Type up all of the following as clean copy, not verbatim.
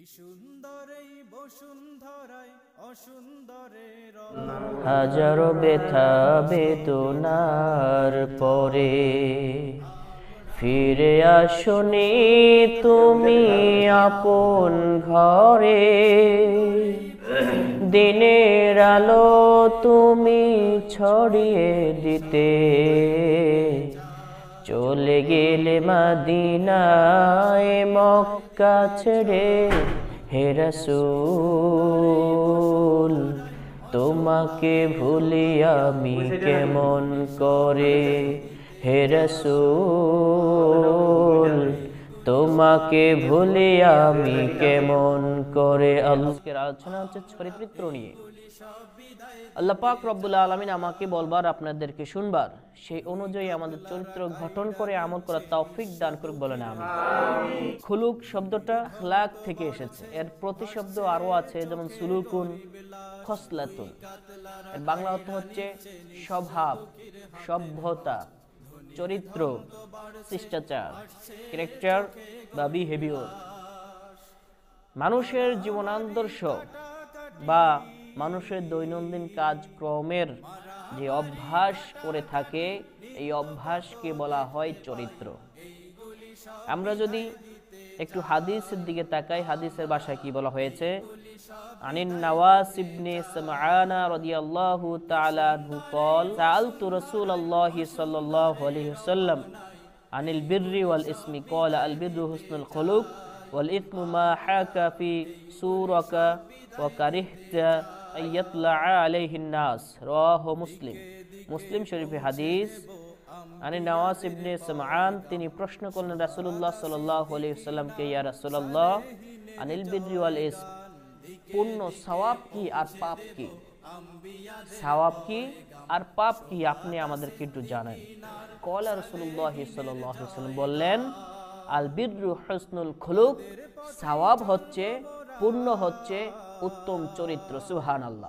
হাজারো ব্যথা বেদনার পরে ফিরে আসনি তুমি আপন ঘরে, দিনের আলো তুমি ছড়িয়ে দিতে চলে গেলে মদিনায় মক্কা ছেড়ে। হে রাসূল তোমাকে ভুলি আমি কেমন করে, হে রাসূল তোমাকে ভুলি আমি কেমন করে। আজকের আলোচনা হচ্ছে চরিত্র নিয়ে। আল্লাহ পাক রব্বুল আলামিন আমাকে বলবার আপনাদেরকে শুনবার, সেই অনুযায়ী আমাদের চরিত্র গঠন করে আমল করার তৌফিক দান করুক, বলেন আমিন। খুলুক শব্দটা খলাক থেকে এসেছে, এর প্রতিশব্দ আরো আছে, যেমন সুলুকুন, খসলাতুন। এর বাংলা অর্থ হচ্ছে স্বভাব, সভ্যতা, চরিত্র, শিষ্টাচার, ক্যারেক্টার বা বিহেভিয়ার। মানুষের জীবনাদর্শ বা মানুষের দৈনন্দিন কাজকর্মের যে অভ্যাস করে থাকে, এই অভ্যাসকে বলা হয় চরিত্র। আমরা যদি একটু হাদিসের দিকে তাকাই, হাদিসের ভাষায় কি বলা হয়েছে? আনিন নওয়াস ইবনে সামআনা রাদিয়াল্লাহু তাআলা আনহু قال سألت رسول الله صلى الله عليه وسلم عن البر والإثم قال البر حسن الخلق والإثم ما حاك في صورك وكرهت أن يطلع عليه الناس رواه মুসলিম। মুসলিম শরীফে হাদিস। আনি নওয়াস ইবনে সামআন তিনি প্রশ্ন করলেন রাসূলুল্লাহ সাল্লাল্লাহু আলাইহি ওয়াসাল্লামকে, ইয়া রাসূলুল্লাহ আনিল বিররি ওয়াল ইসম, পুণ্য সওয়াব কি আর পাপ কি? সওয়াব কি আর পাপ কি আপনি আমাদেরকে একটু জানান। ক্বালা রাসূলুল্লাহ সাল্লাল্লাহু আলাইহি ওয়াসাল্লাম বললেন, আল বিররু হুসনুল খুলুক, সওয়াব হচ্ছে, পুণ্য হচ্ছে উত্তম চরিত্র। সুবহানাল্লাহ।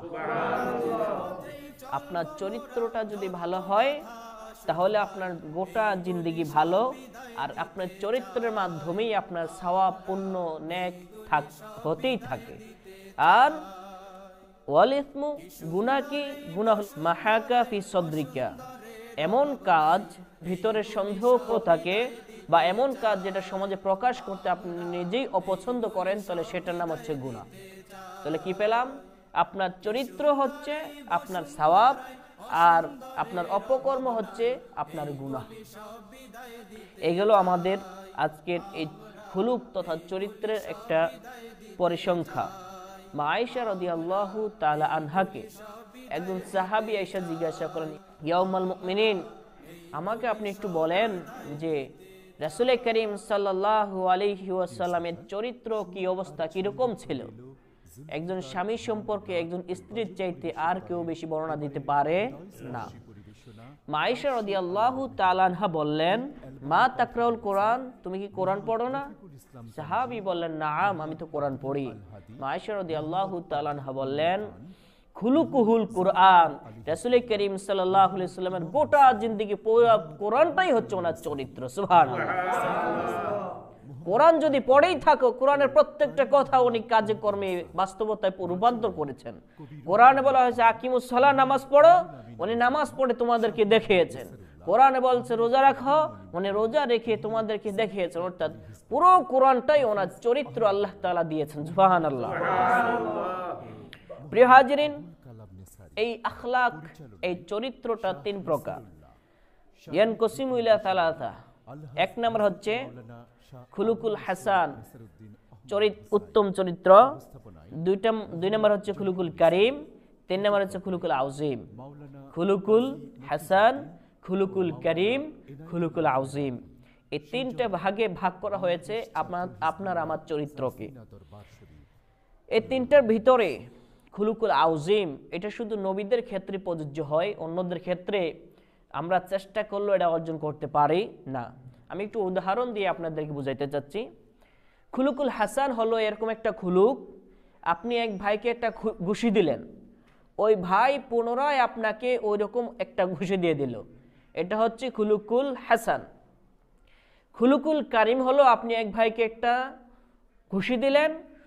আপনার চরিত্রটা যদি ভালো হয় তাহলে আপনার গোটা জিন্দেগি ভালো, আর আপনার চরিত্রের মাধ্যমেই আপনার সওয়াব, পুণ্য, নেক হতেই থাকে। আর ওয়াল ইসমু, গুনাহ কি? গুনাহ মাহাকা ফি সদরিকা, এমন কাজ ভিতরে সন্দেহ থাকে বা এমন কাজ যেটা সমাজে প্রকাশ করতে আপনি নিজেই অপছন্দ করেন, তাহলে সেটার নাম হচ্ছে গুনাহ। তাহলে কি পেলাম? আপনার চরিত্র হচ্ছে আপনার সওয়াব, আর আপনার অপকর্ম হচ্ছে আপনার গুনাহ। এগুলো আমাদের আজকের এই খুলুক তথা চরিত্রের একটা পরিসংখ্যা। মা আয়েশা রাদিয়াল্লাহু তাআলা আনহাকে একজন সাহাবী আয়েশা জিজ্ঞাসা করেন, ইয়া উম্মাল মুমিনিন, আমাকে আপনি একটু বলেন যে রাসূল করিম সাল্লাল্লাহু আলাইহি ওয়াসাল্লামের চরিত্র কি অবস্থা, কিরকম ছিল? একজন স্বামী সম্পর্কে একজন স্ত্রীর চাইতে আর কেউ বেশি বর্ণনা দিতে পারে না। মা আয়েশা রাদিয়াল্লাহু তাআলা আনহা বললেন, মা তাকরাউল কোরআন, তুমি কি কোরআন পড়ো না? সাহাবী বললেন, নাআম, আমি তো কোরআন পড়ি। মা আয়েশা রাদিয়াল্লাহু তাআলা আনহা বললেন, খুলুকুহুল কোরআন, রাসূল করিম সাল্লাল্লাহু আলাইহি ওয়াসাল্লামের গোটা জিন্দেগি পুরো কোরআনটাই হচ্ছে ওনার চরিত্র। সুবহানাল্লাহ। কোরআন যদি পড়েই থাকো, কোরআনের প্রত্যেকটা কথা উনি কাজে কর্মে বাস্তবতায় রূপান্তর করেছেন। কোরআনে বলা হয়েছে আকিমুস সালাহ, নামাজ পড়ো, উনি নামাজ পড়ে তোমাদেরকে দেখিয়েছেন। কোরআনে বলছে রোজা রাখো, উনি রোজা রেখে তোমাদেরকে দেখিয়েছেন। অর্থাৎ পুরো কোরআনটাই ওনার চরিত্র আল্লাহ তাআলা দিয়েছেন। সুবহানাল্লাহ। প্রিয় হাজিরিন, এই আখলাক, এই চরিত্রটা তিন প্রকার। ইয়ানকসিমু ইলা সালাসা। এক নম্বর হচ্ছে খুলুকুল হাসান, উত্তম চরিত্র। দুই নম্বর হচ্ছে খুলুকুল কারিম। তিন নম্বর হচ্ছে খুলুকুল আউজিম। খুলুকুল হাসান, খুলুকুল কারিম, খুলুকুল আউজিম, এই তিনটা ভাগে ভাগ করা হয়েছে আপনার আমার চরিত্রকে। এই তিনটার ভিতরে খুলুকুল আউজিম, এটা শুধু নবীদের ক্ষেত্রে প্রযোজ্য হয়, অন্যদের ক্ষেত্রে আমরা চেষ্টা করলেও এটা অর্জন করতে পারি না। আমি একটু উদাহরণ দিয়ে আপনাদেরকে বুঝাইতে চাচ্ছি। খুলুকুল হাসান হলো এরকম একটা খুলুক, আপনি এক ভাইকে একটা ঘুষি দিলেন, ওই ভাই পুনরায় আপনাকে ওই রকম একটা ঘুষি দিয়ে দিল, এটা হচ্ছে খুলুকুল হাসান। খুলুকুল কারিম হলো আপনি এক ভাইকে একটা ঘুষি দিলেন,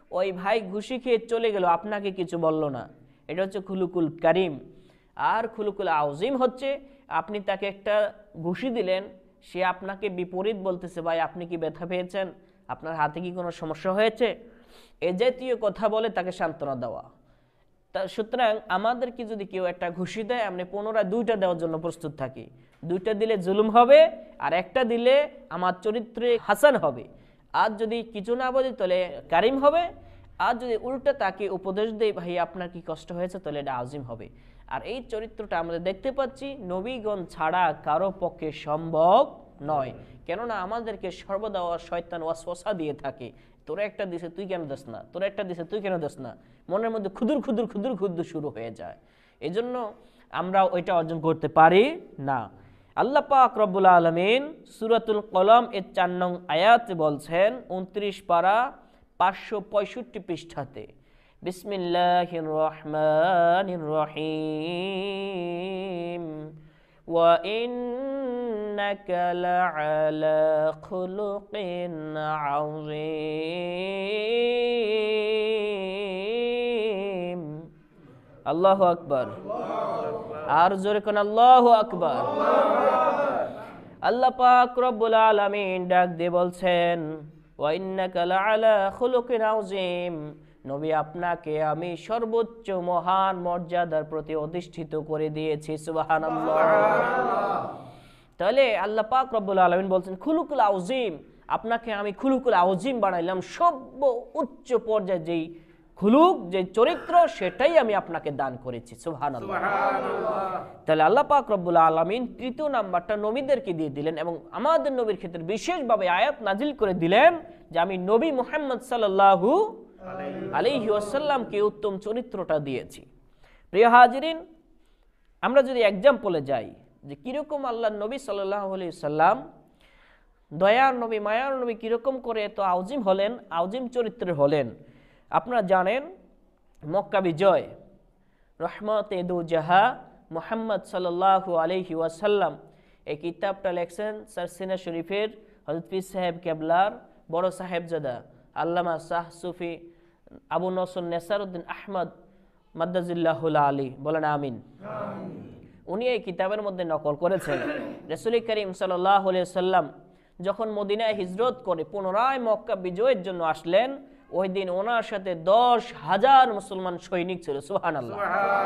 ওই ভাই ঘুষি খেয়ে চলে গেল, আপনাকে কিছু বলল না, এটা হচ্ছে খুলুকুল কারিম। আর খুলুকুল আউজিম হচ্ছে আপনি তাকে একটা ঘুষি দিলেন, সে আপনাকে বিপরীত বলতেছে, ভাই আপনি কি ব্যথা পেয়েছেন, আপনার হাতে কি কোনো সমস্যা হয়েছে, এ জাতীয় কথা বলে তাকে সান্ত্বনা দেওয়া। সুতরাং আমাদেরকে যদি কেউ একটা ঘুষি দেয়, আমরা পুনরায় 2টা দেওয়ার জন্য প্রস্তুত থাকি। 2টা দিলে জুলুম হবে, আর একটা দিলে আমার চরিত্রে হাসান হবে। আর যদি কিছু না বলি তাহলে কারিম হবে, আর যদি উল্টা তাকে উপদেশ দেয়, ভাই আপনার কি কষ্ট হয়েছে, তাহলে এটা আজিম হবে। আর এই চরিত্রটা আমরা দেখতে পাচ্ছি নবীগণ ছাড়া কারো পক্ষে সম্ভব নয়। কেননা আমাদেরকে সর্বদা শয়তান ওয়াসওয়াসা দিয়ে থাকে, তোরা একটা দিছে তুই কেন দেস না, তোরা একটা দিছে তুই কেন দেস না, মনের মধ্যে খুদুর খুদুর খুদুর খুদুর শুরু হয়ে যায়। এজন্য আমরা ওইটা অর্জন করতে পারি না। আল্লাহ পাক রব্বুল আলামিন সূরাতুল কলম এর 4 নং আয়াতে বলছেন, 29 পারা 565 পৃষ্ঠাতে, বিসমিল্লাহির রহমানির রহিম ওয়া ইন্নাকা লাআলা খুলুকিন আযীম। আল্লাহু আকবার। আর জোরে কোন আল্লাহু আকবার। আল্লাহ পাক রব্বুল আলামিন ডাক দিয়ে বলছেন, ওয়া ইন্নাকা লাআলা খুলুকিন আযীম, নবী আপনাকে আমি সর্বোচ্চ মহান মর্যাদার প্রতি অধিষ্ঠিত করে দিয়েছি। সুবহানাল্লাহ। তাহলে আল্লাহ পাক রব্বুল আলামিন বলছেন খুলুকুল আযীম, আপনাকে আমি খুলুকুল আযীম বানাইলাম, সর্ব উচ্চ পর্যায়ে যেই খুলুক, যে চরিত্র, সেটাই আমি আপনাকে দান করেছি। সুবহানাল্লাহ। তাহলে আল্লাহ পাক রব্বুল আলামিন 3য় নাম্বারটা নবীদেরকে দিয়ে দিলেন, এবং আমাদের নবীর ক্ষেত্রে বিশেষভাবে আয়াত নাজিল করে দিলেন যে আমি নবী মুহাম্মদ সাল্লাল্লাহু আলাইহি ওয়াসাল্লামকে উত্তম চরিত্রটা দিয়েছি। প্রিয় হাজিরিন, আমরা যদি এক্সাম্পলে যাই যে কিরকম আল্লাহর নবী সাল্লাল্লাহু আলাইহি সাল্লাম, দয়ার নবী, মায়ার নবী, কিরকম করে এত আউজিম হলেন, আউজিম চরিত্রের হলেন। আপনারা জানেন মক্কা বিজয়, রহমতে দু জাহা মুহাম্মদ সাল্লাল্লাহু আলাইহি ওয়াসাল্লাম, এই কিতাবটা লেখছেন সারসিনা শরীফের হযরত পীর সাহেব কেবলার বড় সাহেবজাদা আল্লামা শাহ সুফি আবু নসর নেসারউদ্দিন আহমদ মাদ্দাজিল্লাহুল আলী, বলেন আমিন। উনি এই কিতাবের মধ্যে নকল করেছেন, রাসূল করিম সাল্লাল্লাহু আলাইহি ওয়াসাল্লাম যখন মদিনায় হিজরত করে পুনরায় মক্কা বিজয়ের জন্য আসলেন, ওই দিন ওনার সাথে 10,000 মুসলমান সৈনিক ছিল। সুবহানাল্লাহ।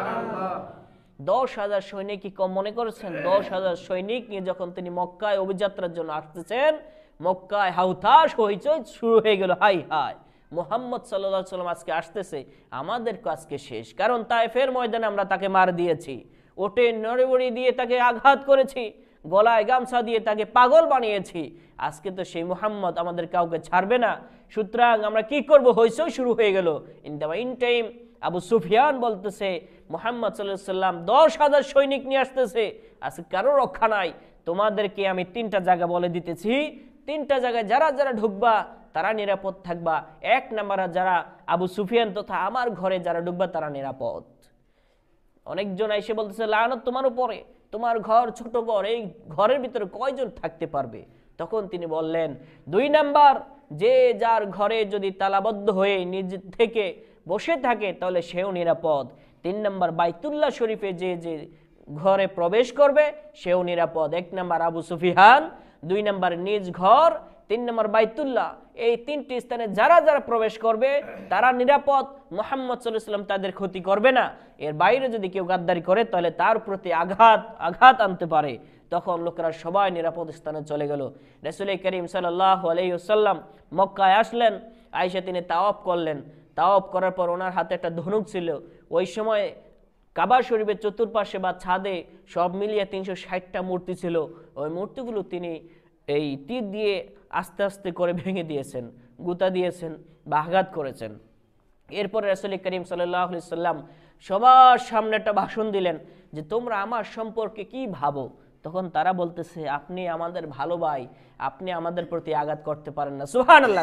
10,000 সৈনিক কি কম মনে করেছেন? 10,000 সৈনিক নিয়ে যখন তিনি মক্কায় অভিযাত্রার জন্য আসতেছেন, মক্কায় হাউতাশ হইচই শুরু হয়ে গেল, হাই হাই মুহাম্মদ সাল্লাল্লাহু আলাইহি ওয়াসাল্লাম আজকে আসতেছে, আমাদের আজকে শেষ। কারণ তায়েফের ময়দানে আমরা তাকে মার দিয়েছি, ওটে নড়বড়ি দিয়ে তাকে আঘাত করেছি, গলায় গামছা দিয়ে তাকে পাগল বানিয়েছি, আজকে তো সেই মুহাম্মদ আমাদের কাউকে ছাড়বে না। সুতরাং আমরা কি করব? হইচই শুরু হয়ে গেল। ইন টাইম আবু সুফিয়ান বলতেছে মুহাম্মদ সাল্লাল্লাহু আলাইহি ওয়াসাল্লাম 10,000 সৈনিক নিয়ে আসতেছে, আজকে কারো রক্ষা নাই। তোমাদেরকে আমি 3টা জায়গা বলে দিতেছি, 3টা জায়গায় যারা যারা ঢুকবা তারা নিরাপদ থাকবা। 1 নম্বরে যারা আবু সুফিয়ান তথা আমার ঘরে যারা ঢুকবা তারা নিরাপদ। অনেকজন এসে বলতেছে লানত তোমার উপরে, তোমার ঘর ছোট ঘর, এই ঘরের ভিতরে কয়জন থাকতে পারবে? তখন তিনি বললেন 2 নাম্বার, যে যার ঘরে যদি তালাবদ্ধ হয়ে নিজ থেকে বসে থাকে তাহলে সেও নিরাপদ। 3 নাম্বার, বাইতুল্লাহ শরীফে যে যে ঘরে প্রবেশ করবে সেও নিরাপদ। 1 নাম্বার আবু সুফিয়ান, 2 নাম্বার নিজ ঘর, 3 নাম্বার বাইতুল্লাহ। এই 3টি স্থানে যারা যারা প্রবেশ করবে তারা নিরাপদ, মুহাম্মদ সাল্লাল্লাহু আলাইহি ওয়াসাল্লাম তাদের ক্ষতি করবে না। এর বাইরে যদি কেউ গাদ্দারি করে তাহলে তার প্রতি আঘাত আনতে পারে। তখন লোকেরা সবাই নিরাপদ স্থানে চলে গেল। রাসূল করিম সাল্লাল্লাহু আলাইহি ওয়াসাল্লাম মক্কায় আসলেন, আয়েশা তিনি তাওয়াফ করলেন। তাওয়াফ করার পর ওনার হাতে একটা ধনুক ছিল। ওই সময় কাবা শরীফের চতুর্পাশে বা ছাদে সব মিলিয়ে 360টা মূর্তি ছিল। ওই মূর্তিগুলো তিনি এই তীর দিয়ে আস্তে আস্তে করে ভেঙে দিয়েছেন, গুতা দিয়েছেন বা আঘাত করেছেন। এরপরে রাসূল করিম সাল্লাল্লাহু আলাইহি ওয়াসাল্লাম সবার সামনে একটা ভাষণ দিলেন যে তোমরা আমার সম্পর্কে কি ভাবো? তখন তারা বলতেছে আপনি আমাদের ভালো ভাই, আপনি আমাদের প্রতি আঘাত করতে পারেন না। সুবহানাল্লাহ।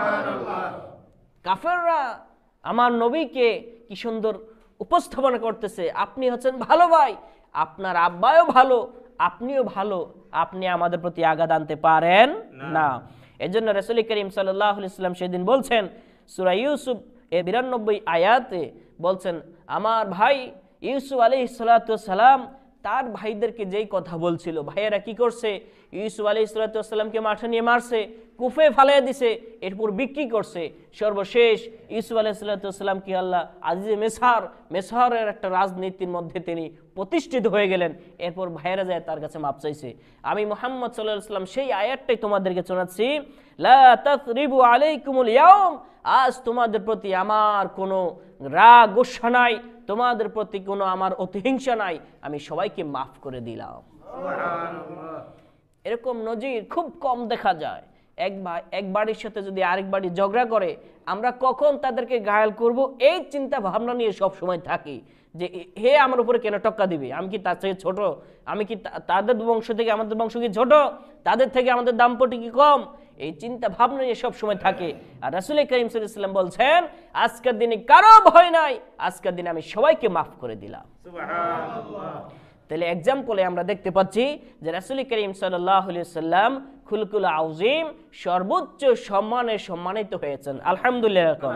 কাফেররা আমার নবীকে কি সুন্দর উপস্থাপনা করতেছে, আপনি হচ্ছেন ভালো ভাই, আপনার আব্বাও ভালো, আপনিও ভালো, আপনি আমাদের প্রতি আঘাত আনতে পারেন না। এজন্য রাসূল করিম সাল্লাল্লাহু আলাইহি ওয়াসাল্লাম সেদিন বলছেন সূরা ইউসুফ এর 92 আয়াতে বলছেন, আমার ভাই ইউসুফ আলাইহিস সালাতু ওয়াস সালাম তার ভাইদেরকে যেই কথা বলছিল, ভাইয়েরা কি করছে, ইউসুফ আলাইহিস সালাতু ওয়াস সালামকে মাঠে নিয়ে মারছে, কুফে ফালিয়ে দিছে, এরপর বিক্রি করছে। সর্বশেষ ইউসুফ আলাইহিস সালাতু ওয়াস সালামকে আল্লাহ আজিজে মেসহারের একটা রাজনীতির মধ্যে তিনি প্রতিষ্ঠিত হয়ে গেলেন। এরপর ভাইয়েরা যায় তার কাছে মাপ চাইছে। আমি মুহাম্মদ সাল্লাল্লাহু আলাইহি ওয়াসাল্লাম সেই আয়াতটাই তোমাদেরকে শোনাচ্ছি, লা তাসরিবু আলাইকুমুল ইয়াউম, আজ তোমাদের প্রতি আমার কোনো রাগ গোসা নাই, তোমাদের প্রতি কোনো আমার অতিহিংসা নাই, আমি সবাইকে মাফ করে দিলাম। এরকম নজির খুব কম দেখা যায়। এক বাড়ির সাথে যদি আরেক বাড়ি ঝগড়া করে, আমরা কখন তাদেরকে ঘায়াল করব এই চিন্তা ভাবনা নিয়ে সব সময় থাকি, যে হে আমার উপরে কেন টক্কা দিবে, আমি কি তার থেকে ছোট, আমি কি তাদের বংশ থেকে আমাদের বংশ কি ছোট, তাদের থেকে আমাদের দাম্পত্য কি কম, এই চিন্তা ভাবনা নিয়ে সব সময় থাকে। আর রাসূল করিম সাল্লাল্লাহু আলাইহি ওয়াসাল্লাম বলছেন, আজকের দিনে কারো ভয় নাই, আজকের দিনে আমি সবাইকে মাফ করে দিলাম। সুবহানাল্লাহ। তাহলে এক্সাম্পলে আমরা দেখতে পাচ্ছি যে রাসূল করিম সাল্লাল্লাহু আলাইহি ওয়াসাল্লাম খুলকুল আযীম সর্বোচ্চ সম্মানে সম্মানিত হয়েছেন। আলহামদুলিল্লাহ।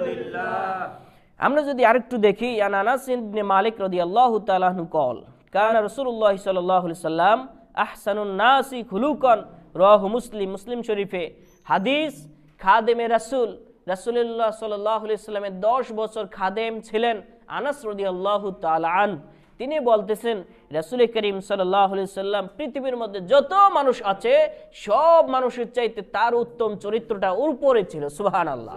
আমরা যদি আরেকটু দেখি, আনাস ইবনে মালিক রাদিয়াল্লাহু তাআলা আনহু কল কানা রাসূলুল্লাহ সাল্লাল্লাহু আলাইহি ওয়াসাল্লাম আহসানুন নাসি খুলুকান, রাওয়াহু মুসলিম শরীফে হাদিস। খাদেমে রাসূলুল্লাহ সাল্লাল্লাহু আলাইহি ওয়াসাল্লামের 10 বছর খাদেম ছিলেন আনাস রাদিয়াল্লাহু তাআলা আনহু। তিনি বলতেছেন, রাসূল করিম সাল্লাল্লাহু আলাইহি ওয়াসাল্লাম পৃথিবীর মধ্যে যত মানুষ আছে সব মানুষের চাইতে তার উত্তম চরিত্রটা উপরে ছিল। সুবহানাল্লাহ।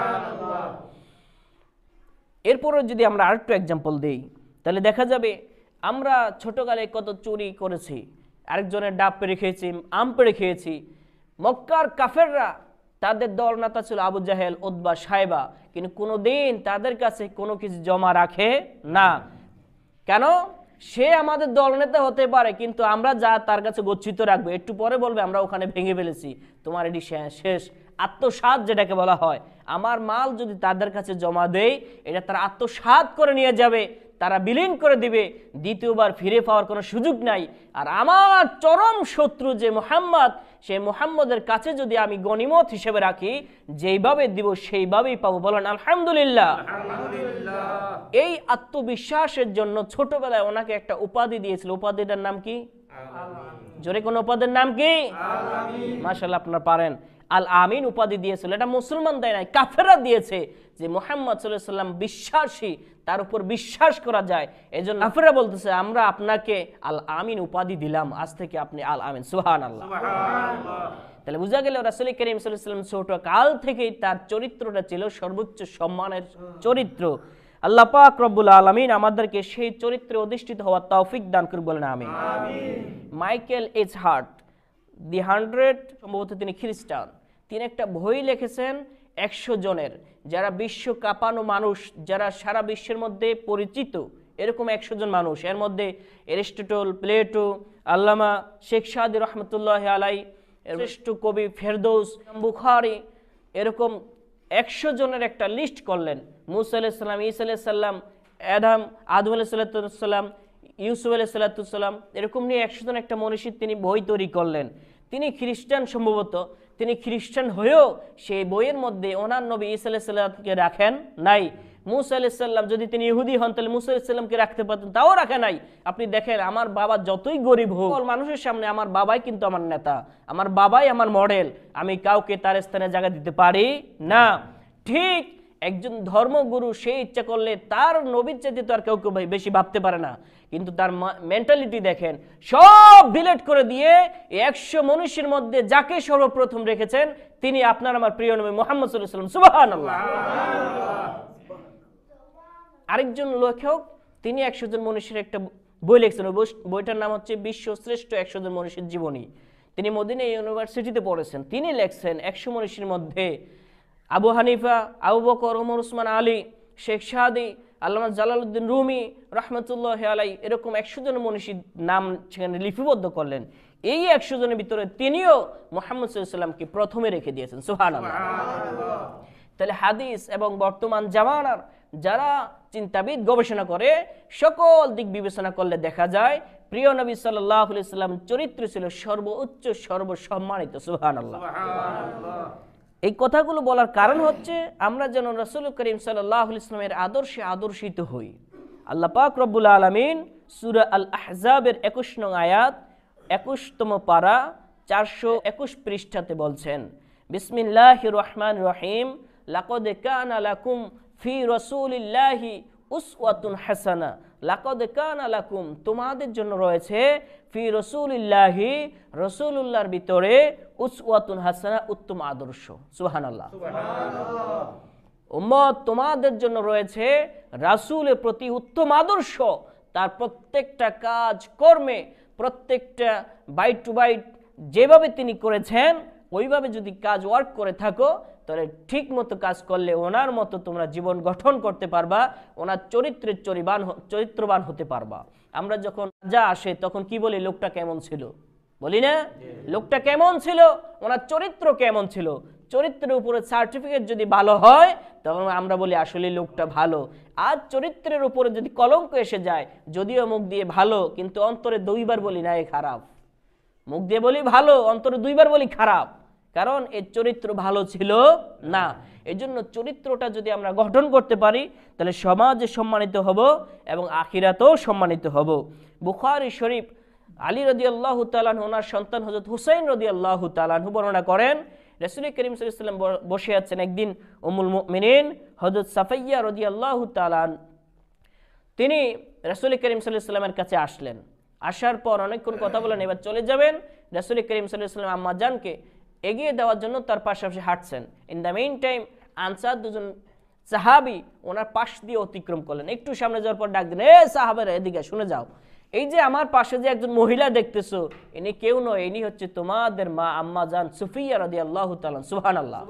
এরপরে যদি আমরা আরেকটু এক্সাম্পল দেই, তাহলে দেখা যাবে আমরা ছোটকালে কত চুরি করেছি, আরেকজনের ডাব পেড়ে খেয়েছি, আম পেড়ে খেয়েছি। মক্কার কাফেররা তাদের দল নেতা ছিল আবু জাহেল, উতবা, সাইবা, কিন্তু কোনোদিন তাদের কাছে কোনো কিছু জমা রাখে না। কেন? সে আমাদের দল নেতা হতে পারে, কিন্তু আমরা যা তার কাছে গচ্ছিত রাখবো, একটু পরে বলবে আমরা ওখানে ভেঙে ফেলেছি, তোমার এটি শেষ। আত্মসাৎ যেটাকে বলা হয়, আমার মাল যদি তাদের কাছে জমা দেই, এটা তারা আত্মসাৎ করে নিয়ে যাবে, তারা বিলীন করে দিবে, দ্বিতীয়বার ফিরে পাওয়ার কোনো সুযোগ নাই। আর আমার চরম শত্রু যে মুহাম্মদ, সেই মুহাম্মদের কাছে যদি আমি গনিমত হিসেবে রাখি, যেইভাবে দিব সেইভাবেই পাবো। বলেন আলহামদুলিল্লাহ। এই আত্মবিশ্বাসের জন্য ছোটবেলায় ওনাকে একটা উপাধি দিয়েছিল। উপাধিটার নাম কি? জোরে কোন উপাধির নাম কি? মাশাআল্লাহ, আপনারা পারেন। আল আমিন উপাধি দিয়েছিল। এটা মুসলমান দেয় নাই, কাফেররা দিয়েছে, যে মুহাম্মদ সাল্লাল্লাহু আলাইহি ওয়াসাল্লাম বিশ্বাসী, তার উপর বিশ্বাস করা যায়। এজন্য কাফেররা বলতেছে, আমরা আপনাকে আল আমিন উপাধি দিলাম, আজ থেকে আপনি আল আমিন। সুবহানাল্লাহ। তাহলে বোঝা গেল রাসূল করিম সাল্লাল্লাহু আলাইহি ওয়াসাল্লাম ছোট কাল থেকেই তার চরিত্রটা ছিল সর্বোচ্চ সম্মানের চরিত্র। আল্লাহ পাক রব্বুল আলামিন আমাদেরকে সেই চরিত্রে অধিষ্ঠিত হওয়ার তৌফিক দান করুন, বলেন আমিন। মাইকেল এইচ হার্ট দি 100, সম্ভবত তিনি খ্রিস্টান, তিনি একটা বই লিখেছেন 100 জনের, যারা বিশ্ব কাঁপানো মানুষ, যারা সারা বিশ্বের মধ্যে পরিচিত, এরকম 100 জন মানুষ। এর মধ্যে এরিস্টটল, প্লেটো, আল্লামা শেখ সাদি রহমতুল্লাহ আলাই, শ্রেষ্ঠ কবি ফেরদৌস, বুখারী, এরকম 100 জনের একটা লিস্ট করলেন। মুসা আলাইহিস সালাম, ঈসা আলাইহিস সালাম, আদম আলাইহিস সালাম, ইউসুফ আলাইহিস সালাম, এরকম নিয়ে 100 জন একটা মনীষী তিনি বই তৈরি করলেন। তিনি খ্রিস্টান, সম্ভবত তিনি খ্রিস্টান হয়েও সেই বইয়ের মধ্যে ওনার নবী ঈসা আলাইহিস সালামকে রাখেন নাই। মুসা আলাইহিস সালাম, যদি তিনি ইহুদি হন তাহলে মুসা আলাইহিস সালামকে রাখতে পারতেন, তাও রাখে নাই। আপনি দেখেন, আমার বাবা যতই গরিব হোক, মানুষের সামনে আমার বাবাই কিন্তু আমার নেতা, আমার বাবাই আমার মডেল, আমি কাউকে তার স্থানে জায়গা দিতে পারি না। ঠিক একজন ধর্মগুরু সে ইচ্ছা করলে তার নবীর চাইতে তো আর কেউ বেশি ভাবতে পারে না, কিন্তু তার মেন্টালিটি দেখেন, সব ডিলিট করে দিয়ে 100 মনীষীর মধ্যে যাকে সর্বপ্রথম রেখেছেন তিনি আপনার আমার প্রিয় নবী মুহাম্মদ সাল্লাল্লাহু আলাইহি ওয়াসাল্লাম। সুবহানাল্লাহ। আরেকজন লেখক, তিনি 100 জন মনীষীর একটা বই লিখছেন। বইটার নাম হচ্ছে বিশ্ব শ্রেষ্ঠ 100 জন মনীষীর জীবনী। তিনি মদিনা ইউনিভার্সিটিতে পড়েছেন। তিনি লিখছেন 100 মনীষীর মধ্যে আবু হানিফা, আবু বকর, ওমর, উসমান, আলী, শেখ সাদি, আল্লামা জালালউদ্দিন রুমি রহমতুল্লাহ আলাই, এরকম 100 জন মনীষীর নাম সেখানে লিপিবদ্ধ করলেন। এই 100 জনের ভিতরে তিনিও মুহাম্মদ সাল্লাল্লাহু আলাইহি ওয়াসাল্লামকে প্রথমে রেখে দিয়েছেন। সুবহানাল্লাহ। তাহলে হাদিস এবং বর্তমান জামানার যারা চিন্তাবিদ গবেষণা করে, সকল দিক বিবেচনা করলে দেখা যায় প্রিয় নবী সাল্লাল্লাহু আলাইহি ওয়াসাল্লাম চরিত্র ছিল সর্বোচ্চ, সর্বসম্মানিত। সুবহানাল্লাহ। এই কথাগুলো বলার কারণ হচ্ছে আমরা যেন রাসূল করিম সাল্লাল্লাহু আলাইহি ওয়াসাল্লামের আদর্শে আদর্শিত হই। আল্লাহ পাক রব্বুল আলামিন সূরা আল আহজাবের 21 নং আয়াত 21তম পারা 421 পৃষ্ঠাতে বলছেন, বিসমিল্লাহির রহমানির রহিম, লাকাদ কানা লাকুম ফি রাসূলিল্লাহি উসওয়াতুন হাসানা। লাকাদ কানা লাকুম, তোমাদের জন্য রয়েছে, ফি রাসূলিল্লাহি, রাসূলুল্লাহর ভিতরে, উসওয়াতুন হাসানা, উত্তম আদর্শ। সুবহানাল্লাহ। উম্মত, তোমাদের জন্য রয়েছে রাসূলের প্রতি উত্তম আদর্শ। তার প্রত্যেকটা কাজ কর্মে, প্রত্যেকটা বাইট টু বাইট যেভাবে তিনি করেছেন ওইভাবে যদি কাজ ওয়ার্ক করে থাকো, তাহলে ঠিক মতো কাজ করলে ওনার মতো তোমরা জীবন গঠন করতে পারবা, ওনার চরিত্রবান হতে পারবা। আমরা যখন যা আসে তখন কি বলি, লোকটা কেমন ছিল, বলি না? লোকটা কেমন ছিল, ওনার চরিত্র কেমন ছিল। চরিত্রের উপরে সার্টিফিকেট যদি ভালো হয় তখন আমরা বলি আসলে লোকটা ভালো। আজ চরিত্রের উপরে যদি কলঙ্ক এসে যায়, যদিও মুখ দিয়ে ভালো কিন্তু অন্তরে 2 বার বলি না এ খারাপ, মুখ দিয়ে বলি ভালো, অন্তরে 2 বার বলি খারাপ, কারণ এর চরিত্র ভালো ছিল না। এই জন্য চরিত্রটা যদি আমরা গঠন করতে পারি তাহলে সমাজে সম্মানিত হব এবং আখিরাতেও সম্মানিত হব। বুখারী শরীফ, আলী রাদিয়াল্লাহু তাআলা আনহু ওনার সন্তান হযরত হুসাইন রাদিয়াল্লাহু তাআলা আনহু বর্ণনা করেন, রাসূল করিম সাল্লাল্লাহু আলাইহি ওয়াসাল্লাম বসে আছেন, একদিন উম্মুল মুমিনিন হযরত সাফিয়া রাদিয়াল্লাহু তাআলা তিনি রাসূল করিম সাল্লাল্লাহু আলাইহি ওয়াসাল্লামের কাছে আসলেন। আসার পর অনেকক্ষণ কথা বলেন, এবার চলে যাবেন। রাসূল করিম সাল্লাল্লাহু আলাইহি ওয়াসাল্লাম আম্মা জানকে এগিয়ে দেওয়ার জন্য তার পাশাপাশি হাঁটছেন। ইন দ্য মেইন টাইম আনসার দুজন সাহাবী ওনার পাশ দিয়ে অতিক্রম করলেন। একটু সামনে যাওয়ার পর ডাক দিলেন, এ সাহাবারা এদিকে শুনে যাও, এই যে আমার পাশে যে একজন মহিলা দেখতেছো, ইনি কেউ নয়, ইনি হচ্ছে তোমাদের মা আম্মা জান সুফিয়া রাদিয়াল্লাহু তাআলা। সুবহানাল্লাহ।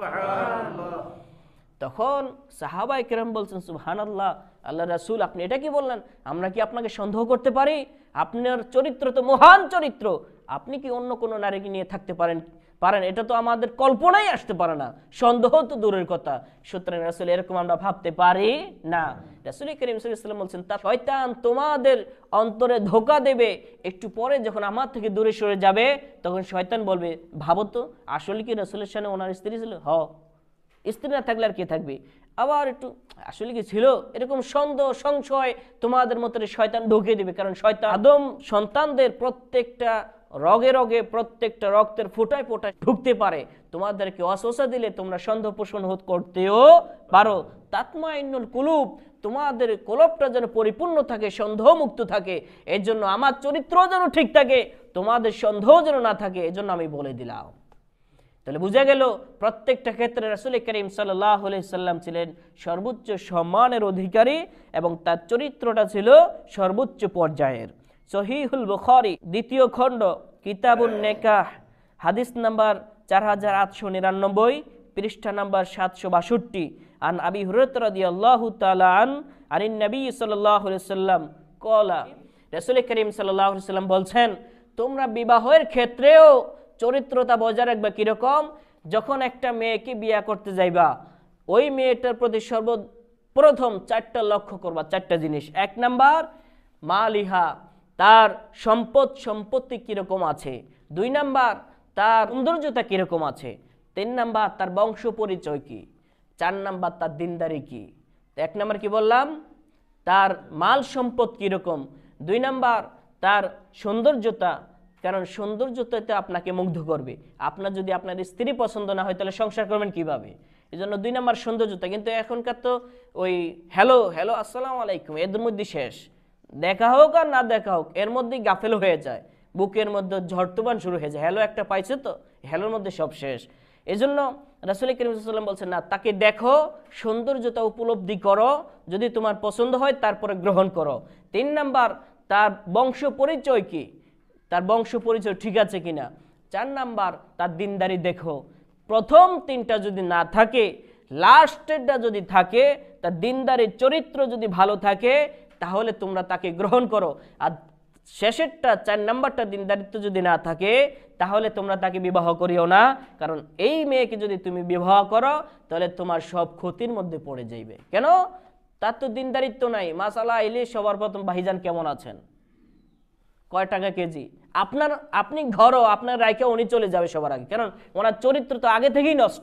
তখন সাহাবায়ে কেরাম বলছেন, সুবহানাল্লাহ, আল্লাহ রাসূল আপনি এটা কি বললেন? আমরা কি আপনাকে সন্দেহ করতে পারি? আপনার চরিত্র তো মহান চরিত্র, আপনি কি অন্য কোনো নারীকে নিয়ে থাকতে পারেন? এটা তো আমাদের কল্পনাই আসতে পারে না, সন্দেহ তো দূরের কথা। সুতরাং রাসূল এরকম আমরা ভাবতে পারি না। রাসূল করিম সাল্লাল্লাহু আলাইহি ওয়াসাল্লাম বলছেন, তা শয়তান তোমাদের অন্তরে ধোঁকা দেবে, একটু পরে যখন আমার থেকে দূরে সরে যাবে তখন শয়তান বলবে, ভাবো তো আসলে কি রাসূলের সামনে ওনার স্ত্রী ছিল? স্ত্রী না থাকলে আর কে থাকবে? আবার একটু আসলে কি ছিল, এরকম সন্দেহ সংশয় তোমাদের মধ্যে শয়তান ঢুকিয়ে দিবে। কারণ শয়তান আদম সন্তানদের প্রত্যেকটা রগে রগে, প্রত্যেকটা রক্তের ফোঁটায় ফোঁটায় ঢুকতে পারে। তোমাদেরকে ওয়াসওয়াসা দিলে তোমরা সন্দেহ পোষণ করতেও পারো। তাতমাইন্নুল কুলুব, তোমাদের কলবটা যেন পরিপূর্ণ থাকে, সন্দেহ মুক্ত থাকে। এর জন্য আমার চরিত্র যেন ঠিক থাকে, তোমাদের সন্দেহ যেন না থাকে, এজন্য আমি বলে দিলাম। তাহলে বুঝা গেল প্রত্যেকটা ক্ষেত্রে রাসূল করিম সাল্লাল্লাহু আলাইহি সাল্লাম ছিলেন সর্বোচ্চ সম্মানের অধিকারী এবং তার চরিত্রটা ছিল সর্বোচ্চ পর্যায়ের। সহিহুল বুখারী 2য় খণ্ড কিতাবুন নিকাহ হাদিস নাম্বার 4899 পৃষ্ঠা নাম্বার 762 আন আবি হুরায়রা রাদিয়াল্লাহু তাআলা আনিন নবী সাল্লাল্লাহু আলাইহি সাল্লাম ক্বালা, রাসূল করিম সাল্লাল্লাহু আলাইহি সাল্লাম বলছেন, তোমরা বিবাহের ক্ষেত্রেও চরিত্রতা বজায় রাখবে। কিরকম? যখন একটা মেয়েকে বিয়ে করতে যাইবা, ওই মেয়েটার প্রতি সর্বপ্রথম 4টা লক্ষ্য করবা, 4টা জিনিস। 1 নাম্বার মালিহা, তার সম্পত্তি কিরকম আছে। 2 নাম্বার তার সৌন্দর্যতা কিরকম আছে। 3 নাম্বার তার বংশ পরিচয় কি। 4 নাম্বার তার দিনদারি কি। 1 নাম্বার কি বললাম? তার মাল সম্পদ কিরকম। 2 নাম্বার তার সৌন্দর্যতা, কারণ সৌন্দর্যতাতে আপনাকে মুগ্ধ করবে। আপনার যদি আপনার স্ত্রী পছন্দ না হয় তাহলে সংসার করবেন কিভাবে? এই জন্য 2 নাম্বার সৌন্দর্যতা। কিন্তু এখনকার তো ওই হ্যালো আসসালামু আলাইকুম এদের মধ্যে শেষ, দেখা হোক আর না দেখা হোক এর মধ্যেই গাফেল হয়ে যায়, বুকের মধ্যে ঝড় তুফান শুরু হয়ে যায়। হ্যালো একটা পাইছে তো, হ্যালোর মধ্যে সব শেষ। এই জন্য রাসূল করিম সাল্লাল্লাহু আলাইহি ওয়াসাল্লাম বলছেন, না, তাকে দেখো, সৌন্দর্যতা উপলব্ধি করো, যদি তোমার পছন্দ হয় তারপরে গ্রহণ করো। 3 নাম্বার তার বংশ পরিচয় কি, তার বংশ পরিচয় ঠিক আছে কিনা। 4 নাম্বার তার দিনদারি দেখো। প্রথম 3টা যদি না থাকে, লাস্টেরটা যদি থাকে, তার দিনদারি চরিত্র যদি ভালো থাকে, তাহলে তোমরা তাকে গ্রহণ করো। আর শেষেরটা 4 নাম্বারটা দিনদারিত্ব যদি না থাকে, তাহলে তোমরা তাকে বিবাহ করিও না। কারণ এই মেয়েকে যদি তুমি বিবাহ করো তাহলে তোমার সব ক্ষতির মধ্যে পড়ে যাইবে। কেন? তার তো দিনদারিত্ব নাই। মাসালা এলে সবার প্রথম, ভাইজান কেমন আছেন, কয় টাকা কেজি, আপনি ঘরও আপনার রাইখে উনি চলে যাবে সবার আগে। কারণ ওনার চরিত্র তো আগে থেকেই নষ্ট।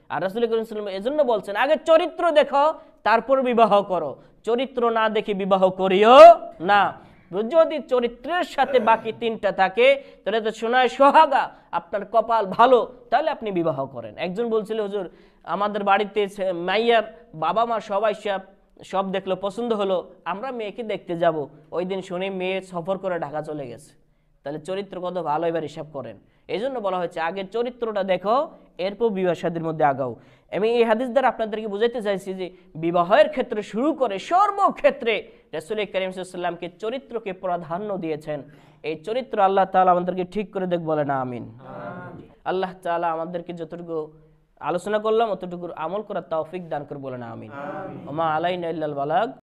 আর রাসূল করিম সাল্লাল্লাহু আলাইহি ওয়াসাল্লাম এজন্য বলছেন আগে চরিত্র দেখো তারপর বিবাহ করো, চরিত্র না দেখে বিবাহ করিও না। যদি চরিত্রের সাথে বাকি তিনটা থাকে তাহলে তো সোনায় সোহাগা, আপনার কপাল ভালো, তাহলে আপনি বিবাহ করেন। একজন বলছিল হুজুর আমাদের বাড়িতে মাইয়ার বাবা মা সবাই সব দেখলো, পছন্দ হলো, আমরা মেয়েকে দেখতে যাব। ওই দিন শুনে মেয়ে সফর করে ঢাকা চলে গেছে। তাহলে চরিত্র কত ভালো, এবার হিসাব করেন। এই জন্য বলা হয়েছে আগে চরিত্রটা দেখো, এরপর বিবাহ শাদীর মধ্যে আগাও। আমি এই হাদিস দ্বারা আপনাদেরকে বুঝাইতে চাইছি যে বিবাহের ক্ষেত্রে শুরু করে সর্বক্ষেত্রে রাসূল করিম সাল্লাল্লাহু আলাইহি ওয়াসাল্লামকে চরিত্রকে প্রাধান্য দিয়েছেন। এই চরিত্র আল্লাহ তাআলা আমাদেরকে ঠিক করে দেখ, বলে না আমিন। আল্লাহ তাআলা আমাদেরকে যতটুকু আলোচনা করলাম অতটুকু আমল করার তৌফিক দান করে, বলে না আমিন। ওমা আলাইনা ইল্লাল বালাগ।